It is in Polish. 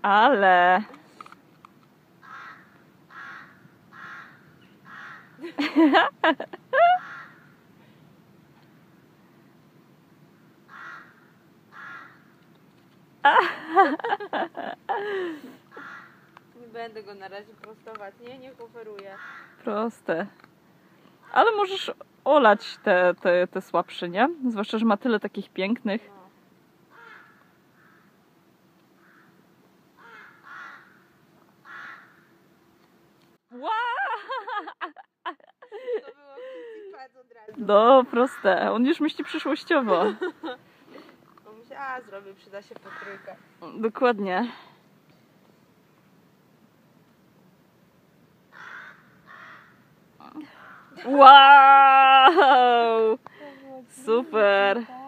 Ale... Nie będę go na razie prostować, niech oferuje. Proste. Ale możesz olać te słabsze, nie? Zwłaszcza, że ma tyle takich pięknych. No. Wow! To było bardzo od razu. No, proste. On już myśli przyszłościowo. Bo myślę, zrobię, przyda się potrójka. Dokładnie. Wow! Super!